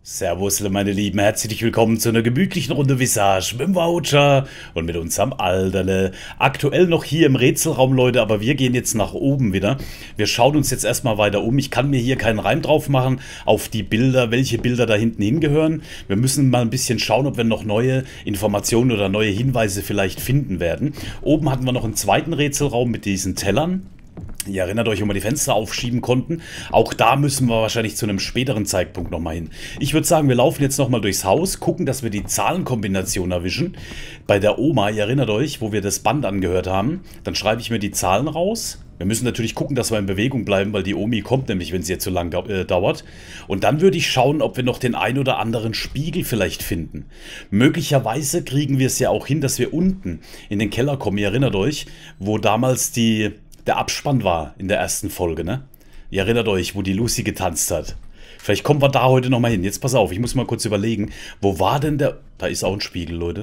Servus, meine Lieben, herzlich willkommen zu einer gemütlichen Runde Visage mit dem Voucher und mit unserem Alterle. Aktuell noch hier im Rätselraum, Leute, aber wir gehen jetzt nach oben wieder. Wir schauen uns jetzt erstmal weiter um. Ich kann mir hier keinen Reim drauf machen auf die Bilder, welche Bilder da hinten hingehören. Wir müssen mal ein bisschen schauen, ob wir noch neue Informationen oder neue Hinweise vielleicht finden werden. Oben hatten wir noch einen zweiten Rätselraum mit diesen Tellern. Ihr erinnert euch, wo wir die Fenster aufschieben konnten. Auch da müssen wir wahrscheinlich zu einem späteren Zeitpunkt nochmal hin. Ich würde sagen, wir laufen jetzt nochmal durchs Haus, gucken, dass wir die Zahlenkombination erwischen. Bei der Oma, ihr erinnert euch, wo wir das Band angehört haben. Dann schreibe ich mir die Zahlen raus. Wir müssen natürlich gucken, dass wir in Bewegung bleiben, weil die Omi kommt nämlich, wenn es jetzt zu lang dauert. Und dann würde ich schauen, ob wir noch den ein oder anderen Spiegel vielleicht finden. Möglicherweise kriegen wir es ja auch hin, dass wir unten in den Keller kommen. Ihr erinnert euch, wo damals der Abspann war in der ersten Folge, ne? Ihr erinnert euch, wo die Lucy getanzt hat. Vielleicht kommen wir da heute nochmal hin. Jetzt pass auf, ich muss mal kurz überlegen. Wo war denn der... Da ist auch ein Spiegel, Leute.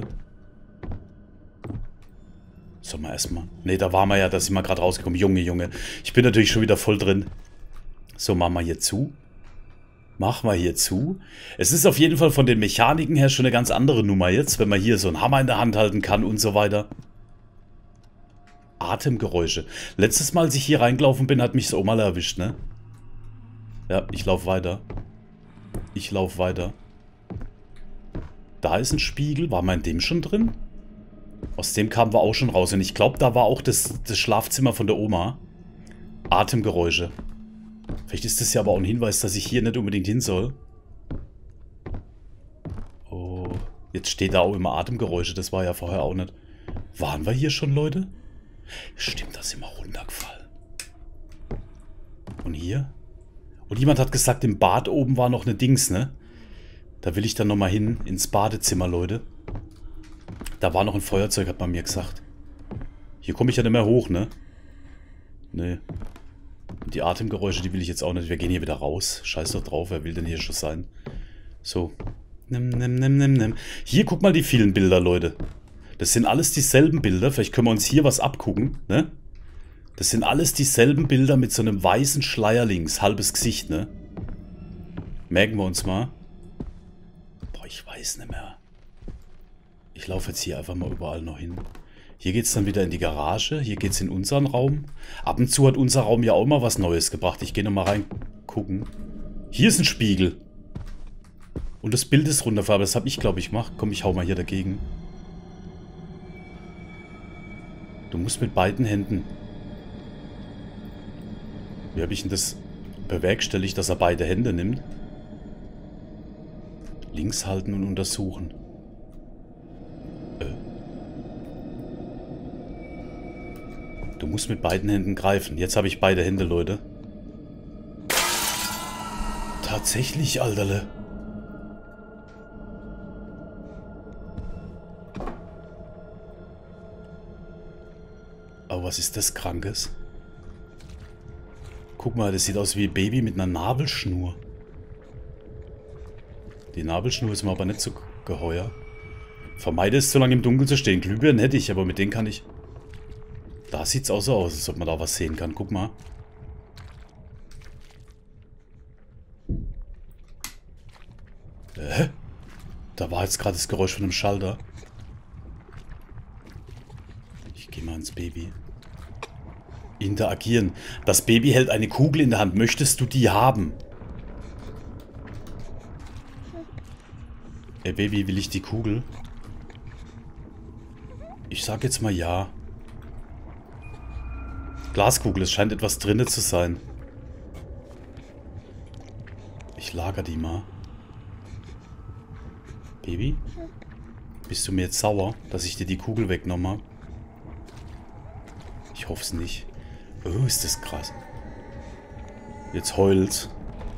Sollen wir erstmal... Ne, da waren wir ja, da sind wir gerade rausgekommen. Junge. Ich bin natürlich schon wieder voll drin. So, machen wir hier zu. Machen wir hier zu. Es ist auf jeden Fall von den Mechaniken her schon eine ganz andere Nummer jetzt, wenn man hier so einen Hammer in der Hand halten kann und so weiter. Atemgeräusche. Letztes Mal, als ich hier reingelaufen bin, hat mich das auch mal erwischt, ne? Ja, ich laufe weiter. Da ist ein Spiegel. War man in dem schon drin? Aus dem kamen wir auch schon raus. Und ich glaube, da war auch das Schlafzimmer von der Oma. Atemgeräusche. Vielleicht ist das ja aber auch ein Hinweis, dass ich hier nicht unbedingt hin soll. Oh, jetzt steht da auch immer Atemgeräusche. Das war ja vorher auch nicht. Waren wir hier schon, Leute? Stimmt, da sind wir runtergefallen. Und hier? Und jemand hat gesagt, im Bad oben war noch eine Dings, ne? Da will ich dann nochmal hin, ins Badezimmer, Leute. Da war noch ein Feuerzeug, hat man mir gesagt. Hier komme ich ja nicht mehr hoch, ne? Ne. Und die Atemgeräusche, die will ich jetzt auch nicht. Wir gehen hier wieder raus. Scheiß doch drauf, wer will denn hier schon sein? So. Hier, guck mal die vielen Bilder, Leute. Das sind alles dieselben Bilder. Vielleicht können wir uns hier was abgucken, ne? Das sind alles dieselben Bilder mit so einem weißen Schleier links. Halbes Gesicht, ne? Merken wir uns mal. Boah, ich weiß nicht mehr. Ich laufe jetzt hier einfach mal überall noch hin. Hier geht es dann wieder in die Garage. Hier geht es in unseren Raum. Ab und zu hat unser Raum ja auch mal was Neues gebracht. Ich gehe nochmal rein gucken. Hier ist ein Spiegel. Und das Bild ist runtergefallen. Das habe ich, glaube ich, gemacht. Komm, ich hau mal hier dagegen. Du musst mit beiden Händen. Wie habe ich denn das bewerkstelligt, dass er beide Hände nimmt? Links halten und untersuchen. Du musst mit beiden Händen greifen. Jetzt habe ich beide Hände, Leute. Tatsächlich, Alterle. Aber was ist das Krankes? Guck mal, das sieht aus wie ein Baby mit einer Nabelschnur. Die Nabelschnur ist mir aber nicht so geheuer. Vermeide es, so lange im Dunkeln zu stehen. Glühbirnen hätte ich, aber mit denen kann ich... Da sieht es auch so aus, als ob man da was sehen kann. Guck mal. Da war jetzt gerade das Geräusch von einem Schalter. Ich gehe mal ins Baby. Interagieren. Das Baby hält eine Kugel in der Hand. Möchtest du die haben? Ey, Baby, will ich die Kugel? Ich sag jetzt mal ja. Glaskugel, es scheint etwas drinne zu sein. Ich lager die mal. Baby? Bist du mir jetzt sauer, dass ich dir die Kugel weggenommen habe? Ich hoffe es nicht. Oh, ist das krass. Jetzt heult's.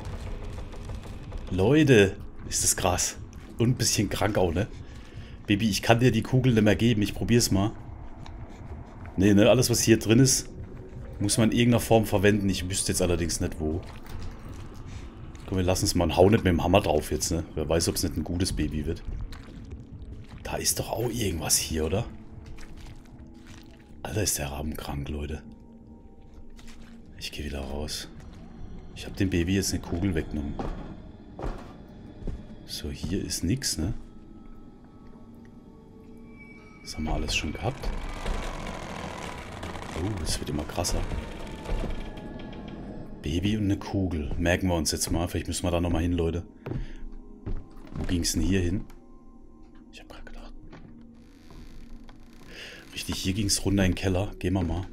Leute, ist das krass. Und ein bisschen krank auch, ne? Baby, ich kann dir die Kugel nicht mehr geben. Ich probier's mal. Nee, ne? Alles, was hier drin ist, muss man in irgendeiner Form verwenden. Ich wüsste jetzt allerdings nicht, wo. Komm, wir lassen es mal und hauen nicht mit dem Hammer drauf jetzt, ne? Wer weiß, ob es nicht ein gutes Baby wird. Da ist doch auch irgendwas hier, oder? Alter, ist der Raben krank, Leute. Ich gehe wieder raus. Ich habe dem Baby jetzt eine Kugel weggenommen. So, hier ist nichts, ne? Das haben wir alles schon gehabt. Oh, es wird immer krasser. Baby und eine Kugel. Merken wir uns jetzt mal. Vielleicht müssen wir da nochmal hin, Leute. Wo ging es denn hier hin? Ich habe gerade gedacht. Richtig, hier ging es runter in den Keller. Gehen wir mal.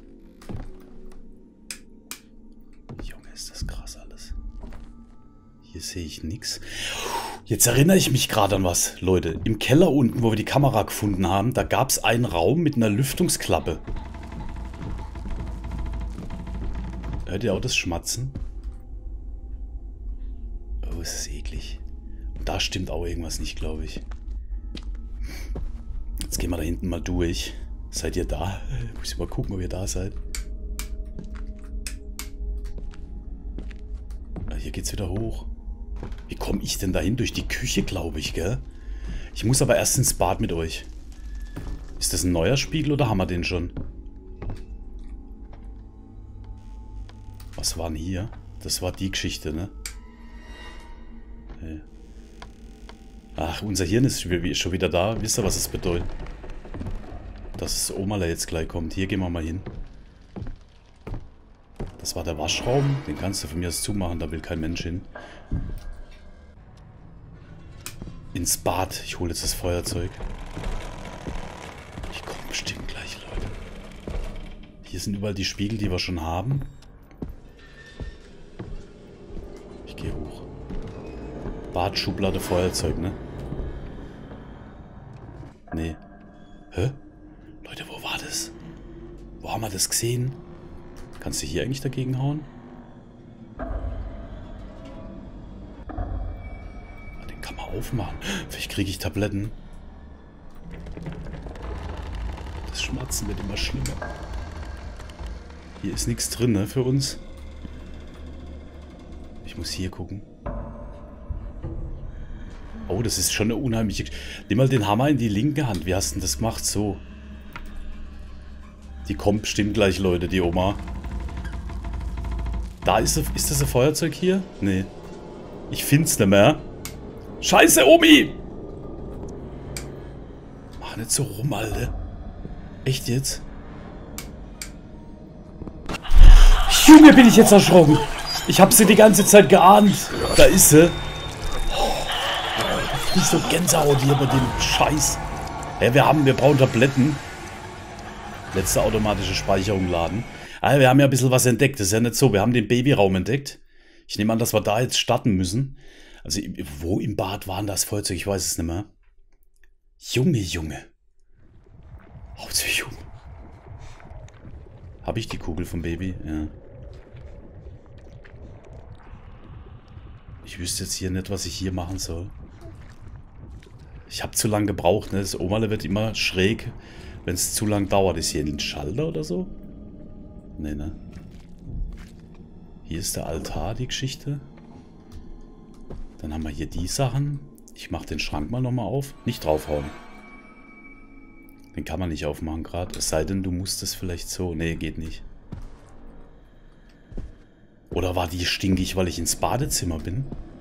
Junge, ist das krass alles. Hier sehe ich nichts. Jetzt erinnere ich mich gerade an was, Leute. Im Keller unten, wo wir die Kamera gefunden haben, da gab es einen Raum mit einer Lüftungsklappe. Hört ihr auch das Schmatzen? Oh, es ist eklig. Und da stimmt auch irgendwas nicht, glaube ich. Jetzt gehen wir da hinten mal durch. Seid ihr da? Muss ich mal gucken, ob ihr da seid. Ah, hier geht's wieder hoch. Wie komme ich denn dahin? Durch die Küche, glaube ich, gell? Ich muss aber erst ins Bad mit euch. Ist das ein neuer Spiegel oder haben wir den schon? Was war denn hier? Das war die Geschichte, ne? Okay. Ach, unser Hirn ist schon wieder da. Wisst ihr, was es bedeutet? Dass Omala jetzt gleich kommt. Hier gehen wir mal hin. Das war der Waschraum. Den kannst du von mir aus zumachen. Da will kein Mensch hin. Ins Bad. Ich hole jetzt das Feuerzeug. Ich komme bestimmt gleich, Leute. Hier sind überall die Spiegel, die wir schon haben. Ich gehe hoch. Bad, Schublade, Feuerzeug, ne? Nee. Hä? Leute, wo war das? Wo haben wir das gesehen? Kannst du hier eigentlich dagegen hauen? Den kann man aufmachen. Vielleicht kriege ich Tabletten. Das Schmatzen wird immer schlimmer. Hier ist nichts drin, ne, für uns. Ich muss hier gucken. Oh, das ist schon eine unheimliche... Nimm mal den Hammer in die linke Hand. Wie hast du denn das gemacht? So. Die kommt bestimmt gleich, Leute, die Oma. Da ist das ein Feuerzeug hier? Nee. Ich find's nicht mehr. Scheiße, Omi! Mach nicht so rum, Alter. Echt jetzt? Junge, bin ich jetzt erschrocken. Ich hab sie die ganze Zeit geahnt. Da ist sie. Nicht so Gänsehaut hier bei dem Scheiß. Ja, wir brauchen Tabletten. Letzte automatische Speicherung laden. Ah, wir haben ja ein bisschen was entdeckt. Das ist ja nicht so. Wir haben den Babyraum entdeckt. Ich nehme an, dass wir da jetzt starten müssen. Also, wo im Bad war denn das Feuerzeug? Ich weiß es nicht mehr. Junge. Hauptsächlich Junge. Habe ich die Kugel vom Baby? Ja. Ich wüsste jetzt hier nicht, was ich hier machen soll. Ich habe zu lange gebraucht, ne? Das Omale wird immer schräg, wenn es zu lang dauert. Ist hier ein Schalter oder so? Nee, ne? Hier ist der Altar, die Geschichte. Dann haben wir hier die Sachen. Ich mache den Schrank mal nochmal auf. Nicht draufhauen. Den kann man nicht aufmachen gerade. Es sei denn, du musst es vielleicht so. Nee, geht nicht. Oder war die stinkig, weil ich ins Badezimmer bin?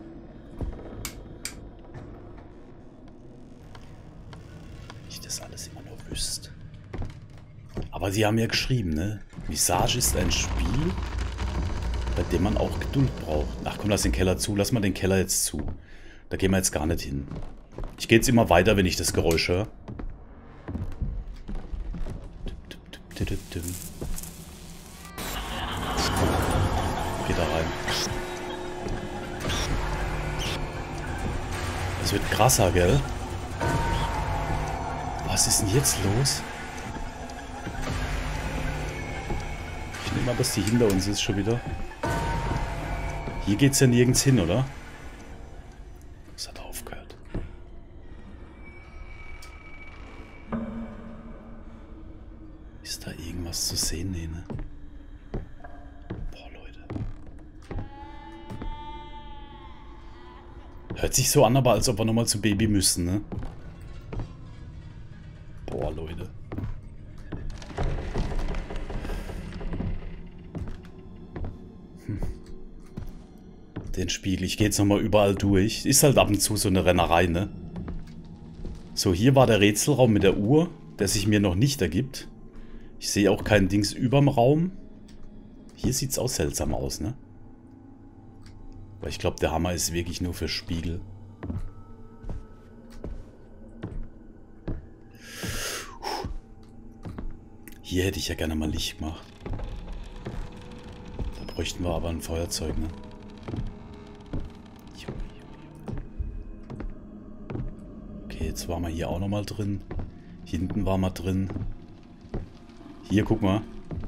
Ich das alles immer nur wüsste. Aber sie haben ja geschrieben, ne? Visage ist ein Spiel, bei dem man auch Geduld braucht. Ach komm, lass den Keller zu. Lass mal den Keller jetzt zu. Da gehen wir jetzt gar nicht hin. Ich gehe jetzt immer weiter, wenn ich das Geräusch höre. Geh da rein. Es wird krasser, gell? Was ist denn jetzt los? Ich nehme mal, dass die hinter uns ist schon wieder. Hier geht's ja nirgends hin, oder? Das hat aufgehört. Ist da irgendwas zu sehen? Nee, ne? Boah, Leute. Hört sich so an, aber als ob wir nochmal zum Baby müssen, ne? Boah, Leute. den Spiegel. Ich gehe jetzt nochmal überall durch. Ist halt ab und zu so eine Rennerei, ne? So, hier war der Rätselraum mit der Uhr, der sich mir noch nicht ergibt. Ich sehe auch kein Dings überm Raum. Hier sieht es auch seltsam aus, ne? Aber ich glaube, der Hammer ist wirklich nur für Spiegel. Hier hätte ich ja gerne mal Licht gemacht. Da bräuchten wir aber ein Feuerzeug, ne? Okay, jetzt waren wir hier auch nochmal drin. Hinten waren wir drin. Hier, guck mal.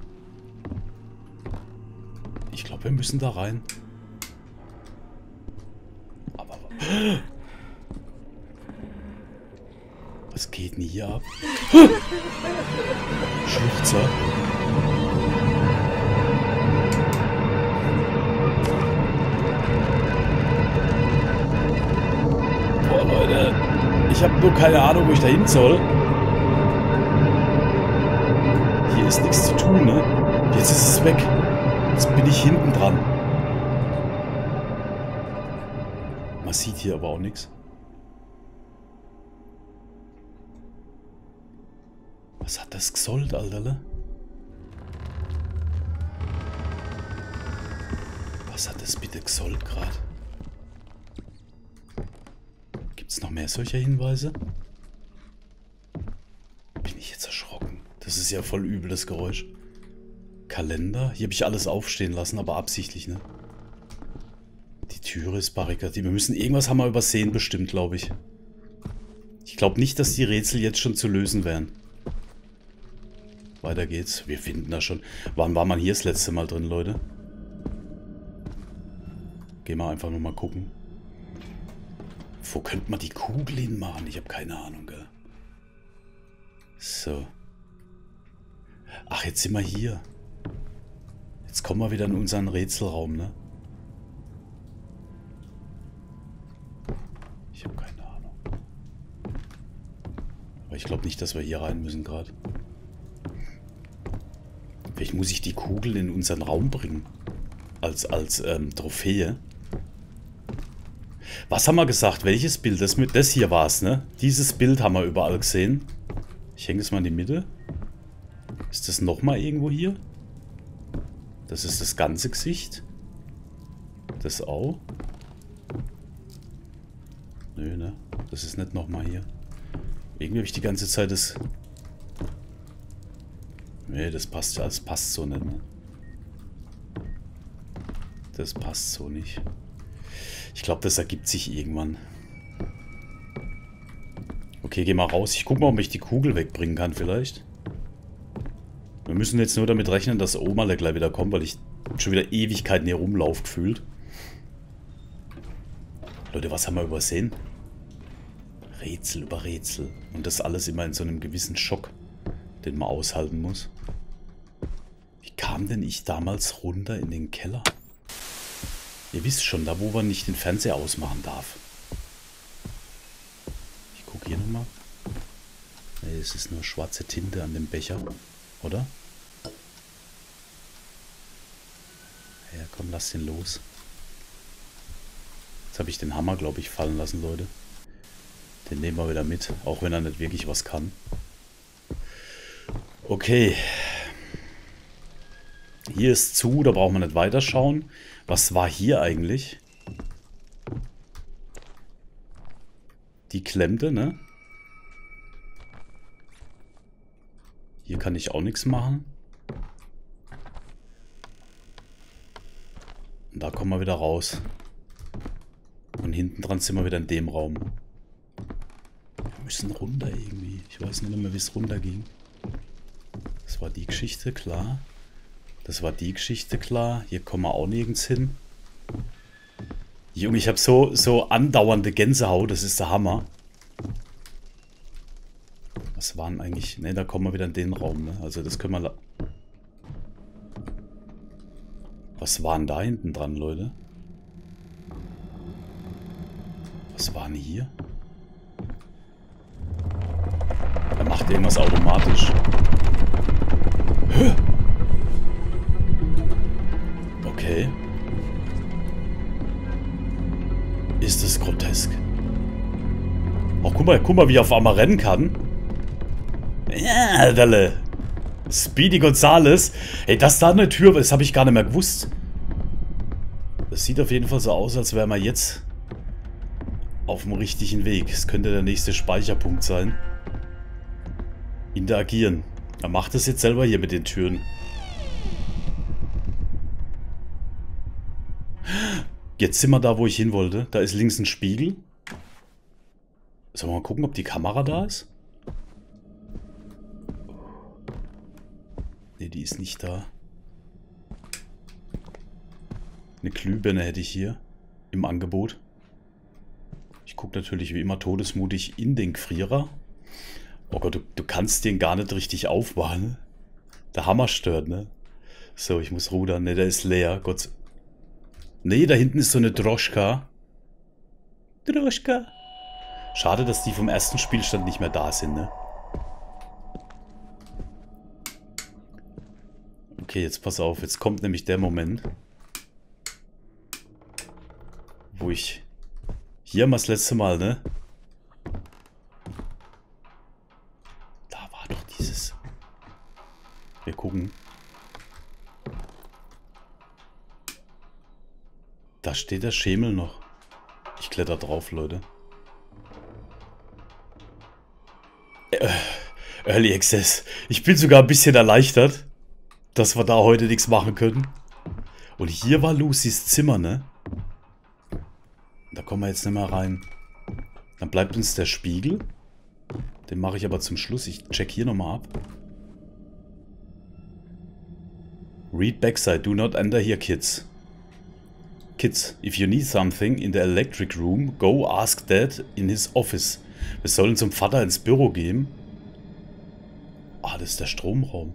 Ich glaube, wir müssen da rein. Aber... Was geht denn hier ab? Schluchzer. Boah, Leute. Ich habe nur keine Ahnung, wo ich da hin soll. Hier ist nichts zu tun, ne? Jetzt ist es weg. Jetzt bin ich hinten dran. Man sieht hier aber auch nichts. Was hat das gesollt, Alterle? Was hat das bitte gesollt gerade? Gibt es noch mehr solcher Hinweise? Bin ich jetzt erschrocken? Das ist ja voll übel, das Geräusch. Kalender? Hier habe ich alles aufstehen lassen, aber absichtlich, ne? Die Türe ist barrikadiert. Wir müssen irgendwas haben wir übersehen, bestimmt, glaube ich. Ich glaube nicht, dass die Rätsel jetzt schon zu lösen wären. Weiter geht's. Wir finden da schon. Wann war man hier das letzte Mal drin, Leute? Gehen wir einfach nochmal gucken. Wo könnte man die Kugel hinmachen? Ich habe keine Ahnung, gell? So. Ach, jetzt sind wir hier. Jetzt kommen wir wieder in unseren Rätselraum, ne? Ich habe keine Ahnung. Aber ich glaube nicht, dass wir hier rein müssen gerade. Vielleicht muss ich die Kugel in unseren Raum bringen. Als Trophäe. Was haben wir gesagt? Welches Bild? Das hier war es, ne? Dieses Bild haben wir überall gesehen. Ich hänge es mal in die Mitte. Ist das nochmal irgendwo hier? Das ist das ganze Gesicht. Das auch. Nö, ne? Das ist nicht nochmal hier. Irgendwie habe ich die ganze Zeit das... Nee, das passt ja, das passt so nicht, ne? Das passt so nicht. Ich glaube, das ergibt sich irgendwann. Okay, geh mal raus. Ich guck mal, ob ich die Kugel wegbringen kann vielleicht. Wir müssen jetzt nur damit rechnen, dass Oma gleich wieder kommt, weil ich schon wieder Ewigkeiten hier rumlaufe gefühlt. Leute, was haben wir übersehen? Rätsel über Rätsel. Und das alles immer in so einem gewissen Schock, den man aushalten muss. Wie kam denn ich damals runter in den Keller? Ihr wisst schon, da wo man nicht den Fernseher ausmachen darf. Ich gucke hier nochmal. Nee, es ist nur schwarze Tinte an dem Becher. Oder? Ja, komm, lass den los. Jetzt habe ich den Hammer, glaube ich, fallen lassen, Leute. Den nehmen wir wieder mit, auch wenn er nicht wirklich was kann. Okay. Hier ist zu, da brauchen wir nicht weiterschauen. Was war hier eigentlich? Die klemmte, ne? Hier kann ich auch nichts machen. Und da kommen wir wieder raus. Und hinten dran sind wir wieder in dem Raum. Wir müssen runter irgendwie. Ich weiß nicht mehr, wie es runter ging. Das war die Geschichte, klar. Das war die Geschichte, klar. Hier kommen wir auch nirgends hin. Junge, ich habe so andauernde Gänsehaut. Das ist der Hammer. Was waren eigentlich... Ne, da kommen wir wieder in den Raum, ne? Also das können wir... Was waren da hinten dran, Leute? Was waren hier? Er macht irgendwas automatisch. Hä? Okay. guck mal, wie er auf einmal rennen kann. Ja, Dalle. Speedy Gonzales. Ey, das da eine Tür, das habe ich gar nicht mehr gewusst. Das sieht auf jeden Fall so aus, als wären wir jetzt auf dem richtigen Weg. Es könnte der nächste Speicherpunkt sein. Interagieren. Er macht das jetzt selber hier mit den Türen. Jetzt sind wir da, wo ich hin wollte. Da ist links ein Spiegel. Sollen wir mal gucken, ob die Kamera da ist? Ne, die ist nicht da. Eine Glühbirne hätte ich hier im Angebot. Ich gucke natürlich wie immer todesmutig in den Gefrierer. Oh Gott, du kannst den gar nicht richtig aufbauen. Der Hammer stört, ne? So, ich muss rudern. Ne, der ist leer. Gott. Ne, da hinten ist so eine Droschka. Droschka. Schade, dass die vom ersten Spielstand nicht mehr da sind, ne? Okay, jetzt pass auf. Jetzt kommt nämlich der Moment, wo ich... Hier haben wir das letzte Mal, ne? Da war doch dieses... Wir gucken. Da steht der Schemel noch. Ich kletter drauf, Leute. Early Access. Ich bin sogar ein bisschen erleichtert, dass wir da heute nichts machen können. Und hier war Lucys Zimmer, ne? Da kommen wir jetzt nicht mehr rein. Dann bleibt uns der Spiegel. Den mache ich aber zum Schluss. Ich check hier nochmal ab. Read backside. Do not enter here, kids. Kids, if you need something in the electric room, go ask Dad in his office. Wir sollen zum Vater ins Büro gehen. Ah, das ist der Stromraum.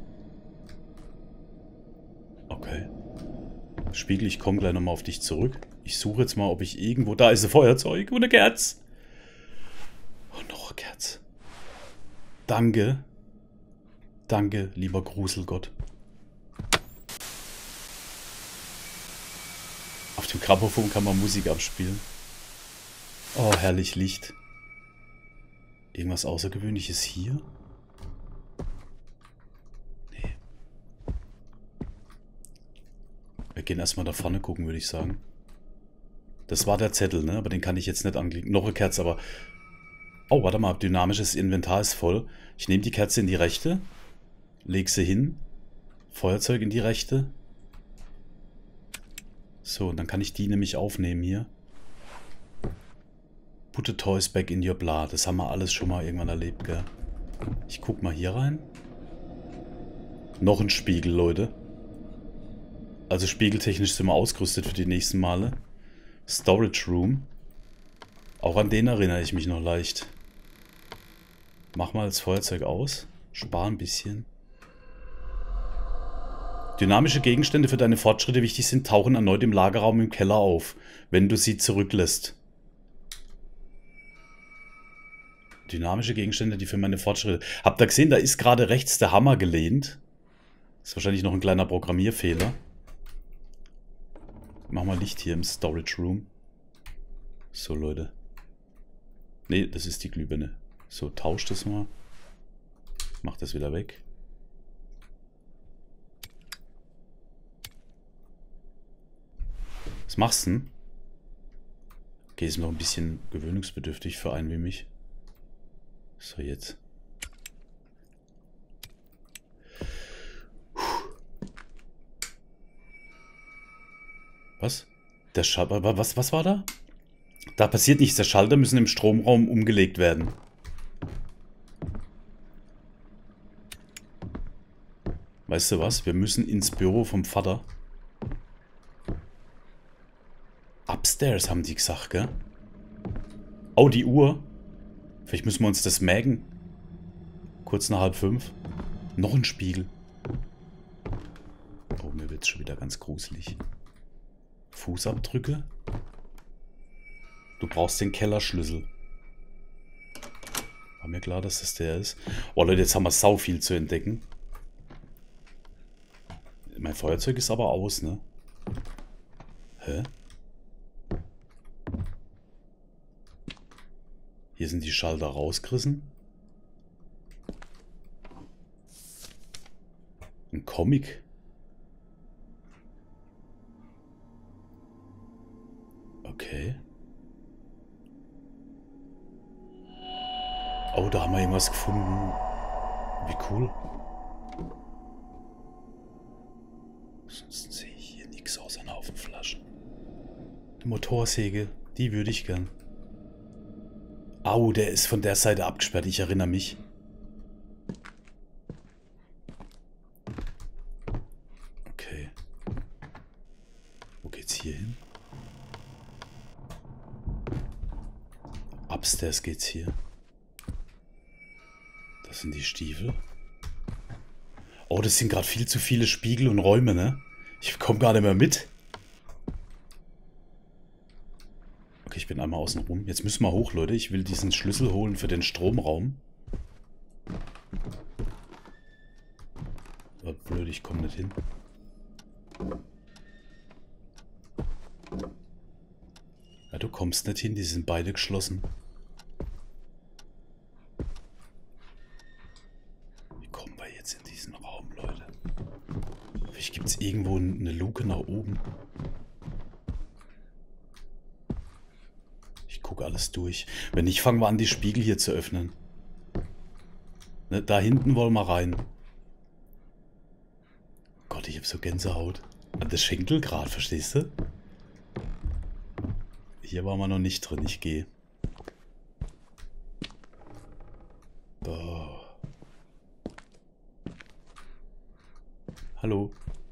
Okay. Spiegel, ich komme gleich nochmal auf dich zurück. Ich suche jetzt mal, ob ich irgendwo... Da ist ein Feuerzeug und eine Kerze. Und noch eine Kerze. Danke. Danke, lieber Gruselgott. Auf dem Grammophon kann man Musik abspielen. Oh, herrlich Licht. Irgendwas Außergewöhnliches hier? Nee. Wir gehen erstmal da vorne gucken, würde ich sagen. Das war der Zettel, ne? Aber den kann ich jetzt nicht anklicken. Noch eine Kerze, aber... Oh, warte mal. Dynamisches Inventar ist voll. Ich nehme die Kerze in die rechte. Leg sie hin. Feuerzeug in die rechte. So, und dann kann ich die nämlich aufnehmen hier. Put the toys back in your blah. Das haben wir alles schon mal irgendwann erlebt, gell? Ich guck mal hier rein. Noch ein Spiegel, Leute. Also spiegeltechnisch sind wir ausgerüstet für die nächsten Male. Storage Room. Auch an den erinnere ich mich noch leicht. Mach mal das Feuerzeug aus. Spar ein bisschen. Dynamische Gegenstände für deine Fortschritte wichtig sind, tauchen erneut im Lagerraum im Keller auf, wenn du sie zurücklässt. Dynamische Gegenstände, die für meine Fortschritte... Habt ihr gesehen, da ist gerade rechts der Hammer gelehnt. Ist wahrscheinlich noch ein kleiner Programmierfehler. Mach mal Licht hier im Storage Room. So, Leute. Ne, das ist die Glühbirne. So, tauscht das mal. Mach das wieder weg. Was machst du denn? Okay, ist noch ein bisschen gewöhnungsbedürftig für einen wie mich. So, jetzt. Was? Der Schalter, was war da? Da passiert nichts. Der Schalter müssen im Stromraum umgelegt werden. Weißt du was? Wir müssen ins Büro vom Vater. Upstairs haben die gesagt, gell? Oh, die Uhr. Vielleicht müssen wir uns das merken. Kurz nach 4:30. Noch ein Spiegel. Oh, mir wird es schon wieder ganz gruselig. Fußabdrücke. Du brauchst den Kellerschlüssel. War mir klar, dass das der ist. Oh Leute, jetzt haben wir sau viel zu entdecken. Mein Feuerzeug ist aber aus, ne? Hä? Hier sind die Schalter rausgerissen. Ein Comic. Okay. Oh, da haben wir irgendwas gefunden. Wie cool. Sonst sehe ich hier nichts außer einen Haufen Flaschen. Eine Motorsäge, die würde ich gern. Au, der ist von der Seite abgesperrt, ich erinnere mich. Okay. Wo geht's hier hin? Upstairs geht's hier. Das sind die Stiefel. Oh, das sind gerade viel zu viele Spiegel und Räume, ne? Ich komme gar nicht mehr mit. Okay, ich bin einmal außen rum. Jetzt müssen wir hoch, Leute. Ich will diesen Schlüssel holen für den Stromraum. Aber blöd, ich komme nicht hin. Ja, du kommst nicht hin. Die sind beide geschlossen. Wie kommen wir jetzt in diesen Raum, Leute? Vielleicht gibt es irgendwo eine Luke nach oben. Guck alles durch. Wenn nicht, fangen wir an, die Spiegel hier zu öffnen. Ne, da hinten wollen wir rein. Gott, ich hab so Gänsehaut. An das Schenkelgrad, verstehst du? Hier waren wir noch nicht drin, ich gehe. Boah. Hallo.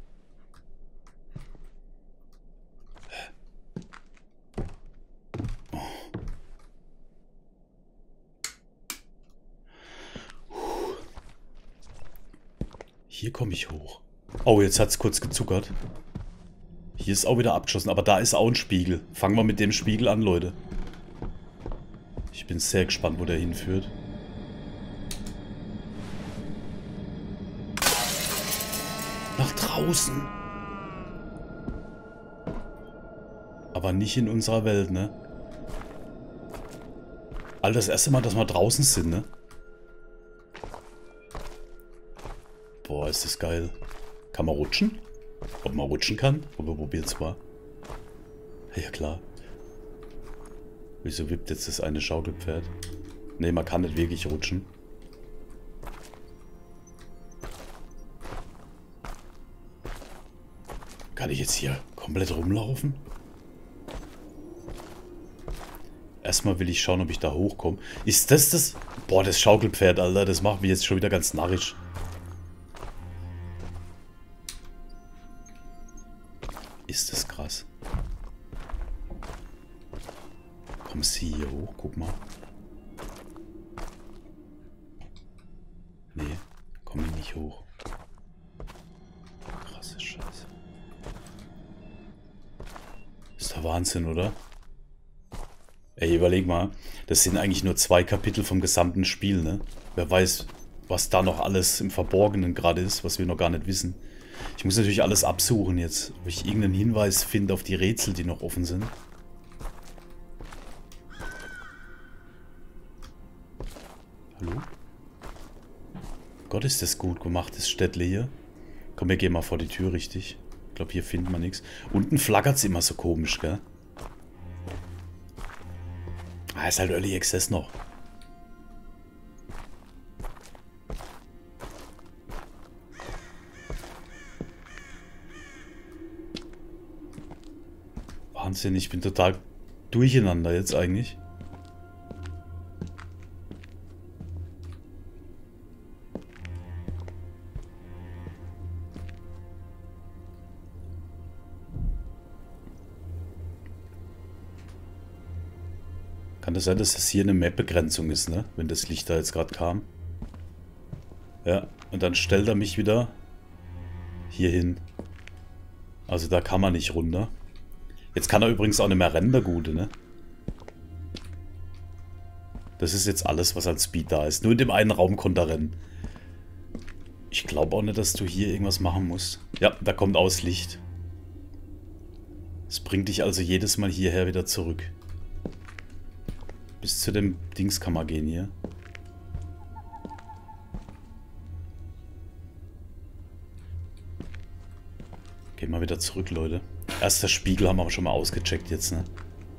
Hier komme ich hoch. Oh, jetzt hat es kurz gezuckert. Hier ist auch wieder abgeschlossen, aber da ist auch ein Spiegel. Fangen wir mit dem Spiegel an, Leute. Ich bin sehr gespannt, wo der hinführt. Nach draußen. Aber nicht in unserer Welt, ne? Alter, das erste Mal, dass wir draußen sind, ne? Boah, ist das geil. Kann man rutschen? Ob man rutschen kann? Aber wir probieren es mal. Ja, klar. Wieso wippt jetzt das eine Schaukelpferd? Ne, man kann nicht wirklich rutschen. Kann ich jetzt hier komplett rumlaufen? Erstmal will ich schauen, ob ich da hochkomme. Ist das das? Boah, das Schaukelpferd, Alter. Das macht mich jetzt schon wieder ganz narrisch. Ist das krass. Kommst du hier hoch? Guck mal. Nee, komm ich nicht hoch. Krasse Scheiße. Ist der Wahnsinn, oder? Ey, überleg mal. Das sind eigentlich nur 2 Kapitel vom gesamten Spiel, ne? Wer weiß, was da noch alles im Verborgenen gerade ist, was wir noch gar nicht wissen. Ich muss natürlich alles absuchen jetzt, ob ich irgendeinen Hinweis finde auf die Rätsel, die noch offen sind. Hallo? Gott, ist das gut gemacht, das Städtle hier. Komm, wir gehen mal vor die Tür, richtig. Ich glaube, hier finden wir nichts. Unten flackert es immer so komisch, gell? Ah, ist halt Early Access noch. Wahnsinn, ich bin total durcheinander jetzt eigentlich. Kann das sein, dass das hier eine Map-Begrenzung ist, ne? Wenn das Licht da jetzt gerade kam. Ja, und dann stellt er mich wieder hier hin. Also da kann man nicht runter. Jetzt kann er übrigens auch nicht mehr rennen, der Gute, ne? Das ist jetzt alles, was als Speed da ist. Nur in dem einen Raum konnte er rennen. Ich glaube auch nicht, dass du hier irgendwas machen musst. Ja, da kommt aus Licht. Es bringt dich also jedes Mal hierher wieder zurück. Bis zu dem Dings kann man gehen hier. Gehen wir wieder zurück, Leute. Erster Spiegel haben wir schon mal ausgecheckt jetzt, ne?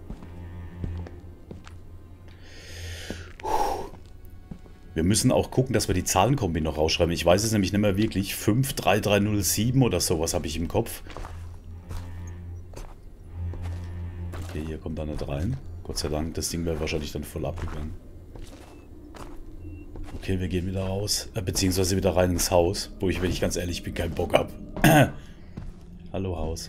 Wir müssen auch gucken, dass wir die Zahlenkombi noch rausschreiben. Ich weiß es nämlich nicht mehr wirklich. 53307 oder sowas habe ich im Kopf. Okay, hier kommt da nicht rein. Gott sei Dank, das Ding wäre wahrscheinlich dann voll abgegangen. Okay, wir gehen wieder raus. Beziehungsweise wieder rein ins Haus. Wo ich, wenn ich ganz ehrlich bin, keinen Bock habe. Hallo, Haus.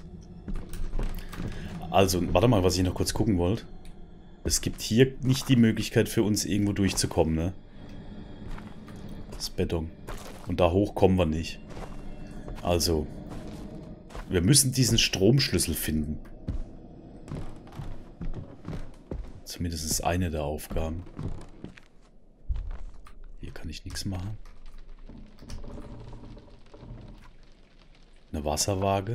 Also, warte mal, was ich noch kurz gucken wollte. Es gibt hier nicht die Möglichkeit für uns irgendwo durchzukommen, ne? Das Beton. Und da hoch kommen wir nicht. Also, wir müssen diesen Stromschlüssel finden. Zumindest eine der Aufgaben. Hier kann ich nichts machen. Eine Wasserwaage.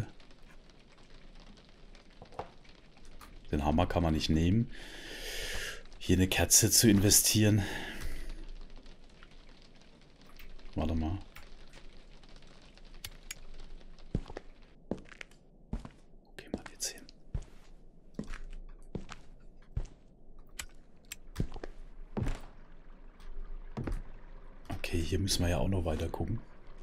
Den Hammer kann man nicht nehmen. Hier eine Kerze zu investieren. Warte mal. Okay, mal jetzt hin. Okay, hier müssen wir ja auch noch weiter gucken.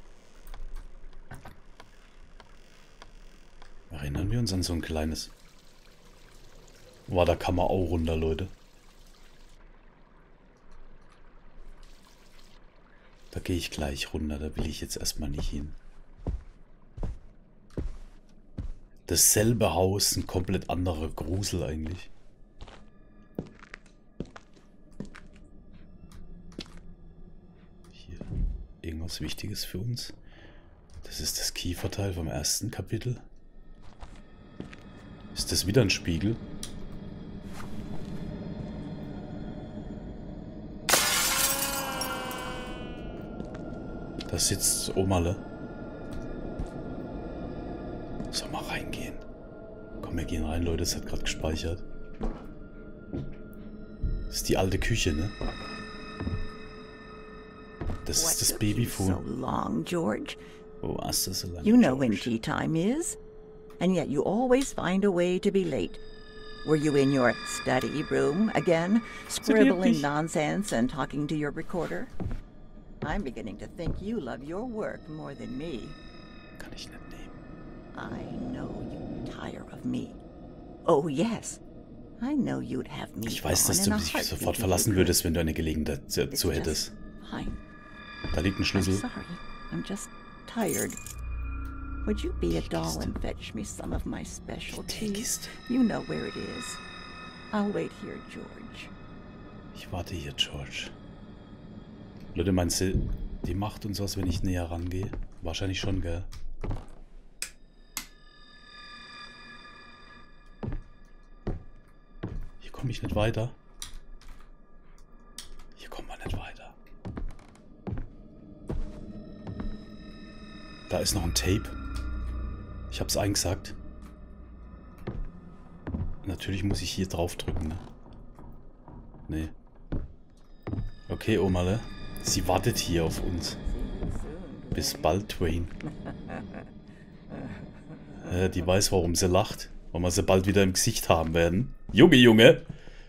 Erinnern wir uns an so ein kleines... Boah, da kann man auch runter, Leute. Da gehe ich gleich runter, da will ich jetzt erstmal nicht hin. Dasselbe Haus, ein komplett anderer Grusel eigentlich. Hier, irgendwas Wichtiges für uns. Das ist das Kieferteil vom ersten Kapitel. Ist das wieder ein Spiegel? Da sitzt Omalle. Soll mal reingehen. Komm, wir gehen rein, Leute. Es hat gerade gespeichert. Das ist die alte Küche, ne? Das ist das Babyphone. So long, George. Oh, was ist so lang? You know when tea time is, and yet you always find a way to be late. Were you in your study room again, scribbling nonsense and talking to your recorder? I'm beginning to think you love your work more than me. Kann ich nicht nehmen. I know you tire of me. Oh yes, I know you'd have me. Ich weiß, dass du mich sofort verlassen würdest, wenn du eine Gelegenheit dazu hättest. Fine. Da liegt ein Schlüssel. I'm sorry, I'm just tired. Would you be a doll and fetch me some of my special tea? You know where it is. I'll wait here, George. Ich warte hier, George. Leute, meinst du, die macht uns was, wenn ich näher rangehe? Wahrscheinlich schon, gell? Hier komme ich nicht weiter. Hier kommen wir nicht weiter. Da ist noch ein Tape. Ich hab's eingesagt. Natürlich muss ich hier drauf drücken, ne? Nee. Okay, Omalle. Sie wartet hier auf uns. Bis bald, Twain. Die weiß, warum sie lacht. Weil wir sie bald wieder im Gesicht haben werden. Junge, Junge!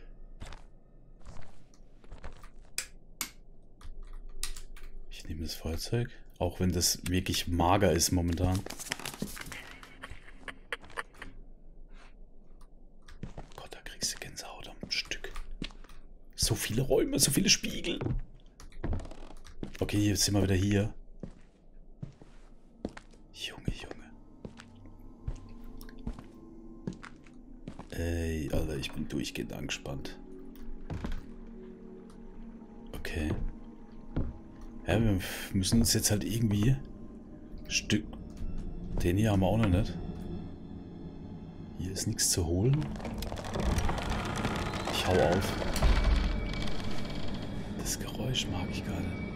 Ich nehme das Feuerzeug. Auch wenn das wirklich mager ist momentan. Gott, da kriegst du Gänsehaut am Stück. So viele Räume, so viele Spiegel. Okay, jetzt sind wir wieder hier. Junge, Junge. Ey, Alter, ich bin durchgehend angespannt. Okay. Ja, wir müssen uns jetzt halt irgendwie... Stück... Den hier haben wir auch noch nicht. Hier ist nichts zu holen. Ich hau auf. Das Geräusch mag ich gar nicht.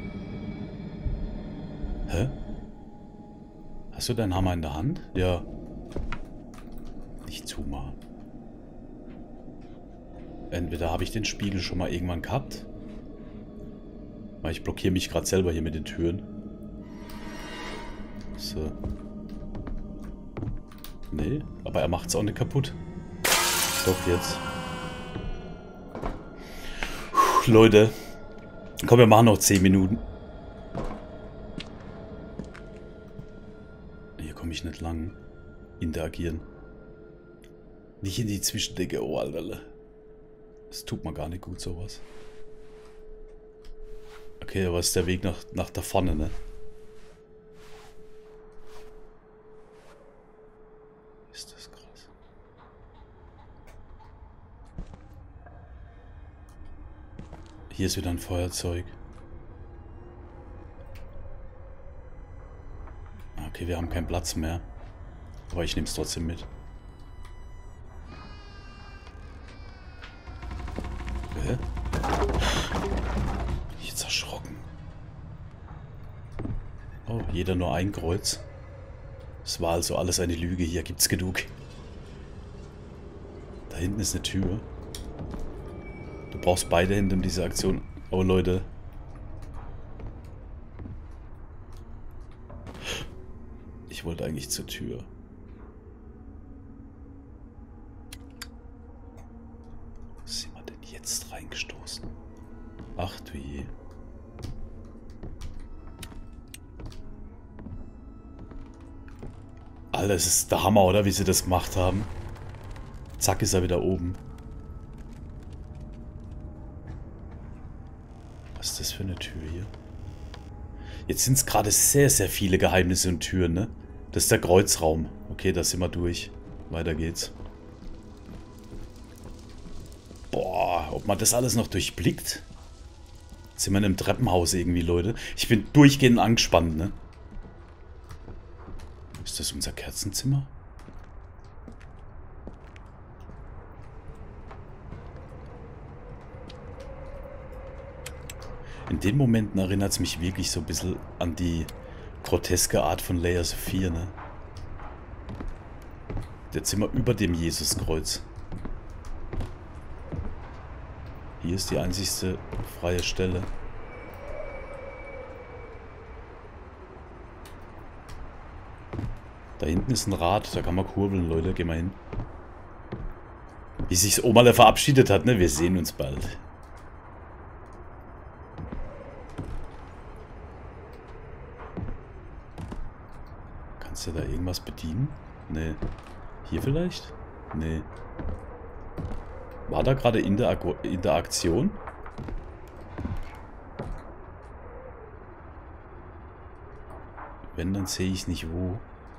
Hä? Hast du deinen Hammer in der Hand? Ja. Nicht zumachen. Entweder habe ich den Spiegel schon mal irgendwann gehabt. Weil ich blockiere mich gerade selber hier mit den Türen. So. Nee, aber er macht es auch nicht kaputt. Doch, jetzt. Puh, Leute. Komm, wir machen noch 10 Minuten. Hier komme ich nicht lang. Interagieren. Nicht in die Zwischendecke, oh Alter. Das tut mir gar nicht gut, sowas. Okay, aber ist der Weg nach da vorne, ne? Ist das krass. Hier ist wieder ein Feuerzeug. Okay, wir haben keinen Platz mehr. Aber ich nehme es trotzdem mit. Okay. Jetzt erschrocken. Oh, jeder nur ein Kreuz. Es war also alles eine Lüge. Hier gibt's genug. Da hinten ist eine Tür. Du brauchst beide Hände, um diese Aktion... Oh, Leute. Ich wollte eigentlich zur Tür. Was sind wir denn jetzt reingestoßen? Ach du je. Alter, das ist der Hammer, oder? Wie sie das gemacht haben. Zack, ist er wieder oben. Was ist das für eine Tür hier? Jetzt sind es gerade sehr, sehr viele Geheimnisse und Türen, ne? Das ist der Kreuzraum. Okay, da sind wir durch. Weiter geht's. Boah, ob man das alles noch durchblickt? Jetzt sind wir in einem Treppenhaus irgendwie, Leute. Ich bin durchgehend angespannt, ne? Ist das unser Kerzenzimmer? In den Momenten erinnert es mich wirklich so ein bisschen an die groteske Art von Layers of Fear, ne? Jetzt sind wir über dem Jesuskreuz. Hier ist die einzigste freie Stelle. Da hinten ist ein Rad, da kann man kurbeln, Leute. Gehen wir hin. Wie sich Oma verabschiedet hat, ne? Wir sehen uns bald. Kannst du da irgendwas bedienen? Nee. Hier vielleicht? Nee. War da gerade Interaktion? Wenn, dann sehe ich nicht wo.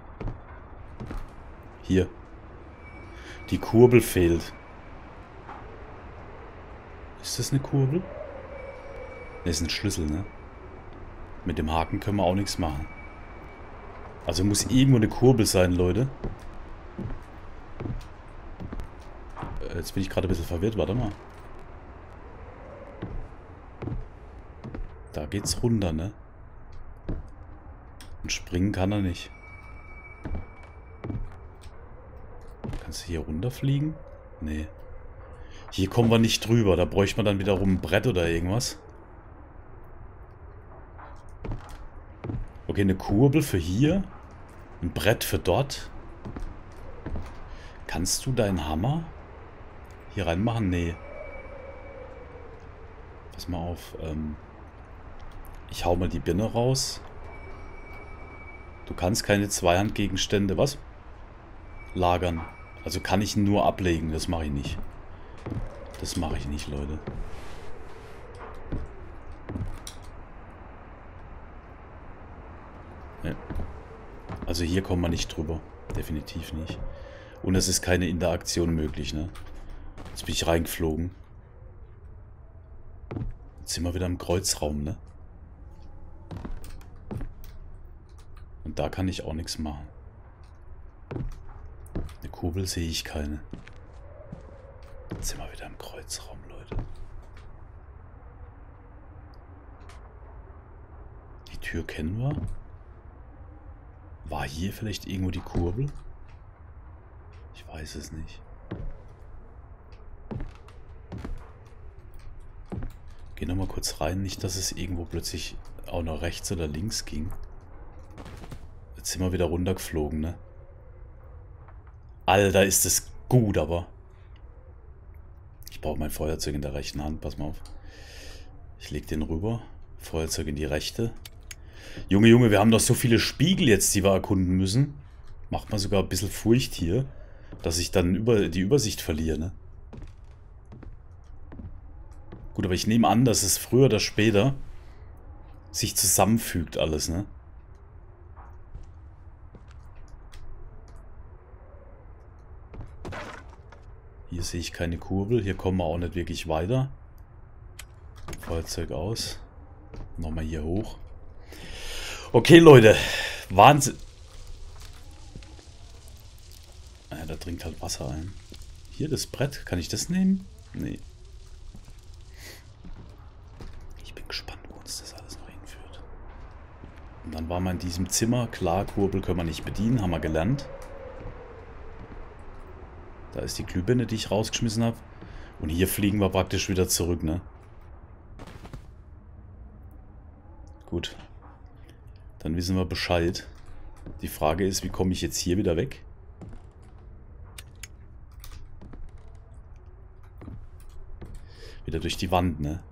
Hier. Die Kurbel fehlt. Ist das eine Kurbel? Ne, ist ein Schlüssel, ne? Mit dem Haken können wir auch nichts machen. Also muss irgendwo eine Kurbel sein, Leute. Jetzt bin ich gerade ein bisschen verwirrt. Warte mal. Da geht's runter, ne? Und springen kann er nicht. Kannst du hier runterfliegen? Nee. Hier kommen wir nicht drüber. Da bräuchte man dann wiederum ein Brett oder irgendwas. Okay, eine Kurbel für hier. Ein Brett für dort. Kannst du deinen Hammer hier reinmachen? Nee. Pass mal auf. Ich hau mal die Birne raus. Du kannst keine Zweihandgegenstände, was? Lagern. Also kann ich nur ablegen. Das mache ich nicht. Das mache ich nicht, Leute. Ja. Also hier kommen wir nicht drüber. Definitiv nicht. Und es ist keine Interaktion möglich, ne? Jetzt bin ich reingeflogen. Jetzt sind wir wieder im Kreuzraum, ne? Und da kann ich auch nichts machen. Eine Kurbel sehe ich keine. Jetzt sind wir wieder im Kreuzraum, Leute. Die Tür kennen wir. War hier vielleicht irgendwo die Kurbel? Ich weiß es nicht. Geh nochmal kurz rein. Nicht, dass es irgendwo plötzlich auch noch rechts oder links ging. Jetzt sind wir wieder runtergeflogen, ne? Alter, ist das gut, aber... Ich brauche mein Feuerzeug in der rechten Hand. Pass mal auf. Ich leg den rüber. Feuerzeug in die rechte. Junge, Junge, wir haben doch so viele Spiegel jetzt, die wir erkunden müssen. Macht man sogar ein bisschen Furcht hier, dass ich dann die Übersicht verliere, ne? Gut, aber ich nehme an, dass es früher oder später sich zusammenfügt alles, ne? Hier sehe ich keine Kurbel. Hier kommen wir auch nicht wirklich weiter. Feuerzeug aus. Nochmal hier hoch. Okay, Leute. Wahnsinn. Ja, da dringt halt Wasser ein. Hier das Brett. Kann ich das nehmen? Nee. Ich bin gespannt, wo uns das alles noch hinführt. Und dann waren wir in diesem Zimmer. Klar, Kurbel können wir nicht bedienen. Haben wir gelernt. Da ist die Glühbirne, die ich rausgeschmissen habe. Und hier fliegen wir praktisch wieder zurück, ne? Gut. Dann wissen wir Bescheid. Die Frage ist, wie komme ich jetzt hier wieder weg? Wieder durch die Wand, ne?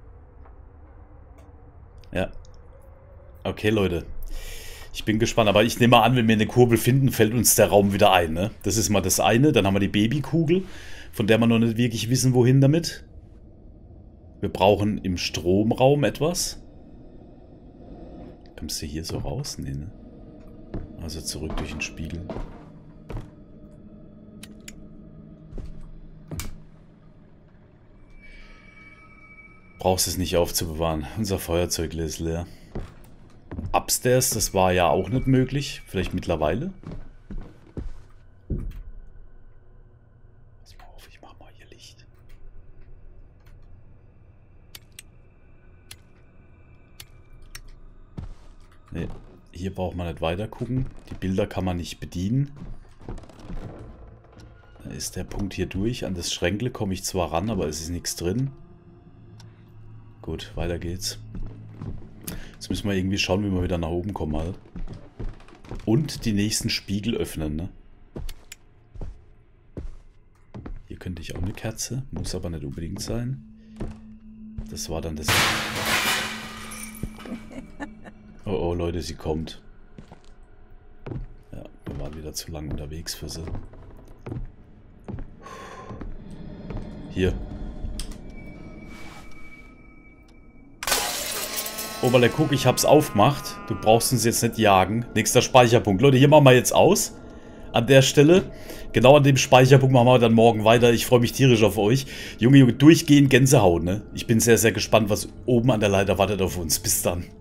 Ja. Okay, Leute. Ich bin gespannt, aber ich nehme mal an, wenn wir eine Kurbel finden, fällt uns der Raum wieder ein, ne? Das ist mal das eine. Dann haben wir die Babykugel, von der wir noch nicht wirklich wissen, wohin damit. Wir brauchen im Stromraum etwas. Kommst du hier so raus? Nee, ne? Also zurück durch den Spiegel. Brauchst es nicht aufzubewahren. Unser Feuerzeug ist leer. Upstairs, das war ja auch nicht möglich. Vielleicht mittlerweile. Pass mal auf, ich mach mal hier Licht. Ne, hier braucht man nicht weiter gucken. Die Bilder kann man nicht bedienen. Da ist der Punkt hier durch. An das Schränkle komme ich zwar ran, aber es ist nichts drin. Gut, weiter geht's. Jetzt müssen wir irgendwie schauen, wie wir wieder nach oben kommen halt. Und die nächsten Spiegel öffnen, ne? Hier könnte ich auch eine Kerze. Muss aber nicht unbedingt sein. Das war dann das... Oh, oh, Leute, sie kommt. Ja, wir waren wieder zu lang unterwegs für sie. Hier. Oberle, guck, ich hab's aufgemacht. Du brauchst uns jetzt nicht jagen. Nächster Speicherpunkt. Leute, hier machen wir jetzt aus. An der Stelle. Genau an dem Speicherpunkt machen wir dann morgen weiter. Ich freue mich tierisch auf euch. Junge, Junge, durchgehend Gänsehaut, ne? Ich bin sehr, sehr gespannt, was oben an der Leiter wartet auf uns. Bis dann.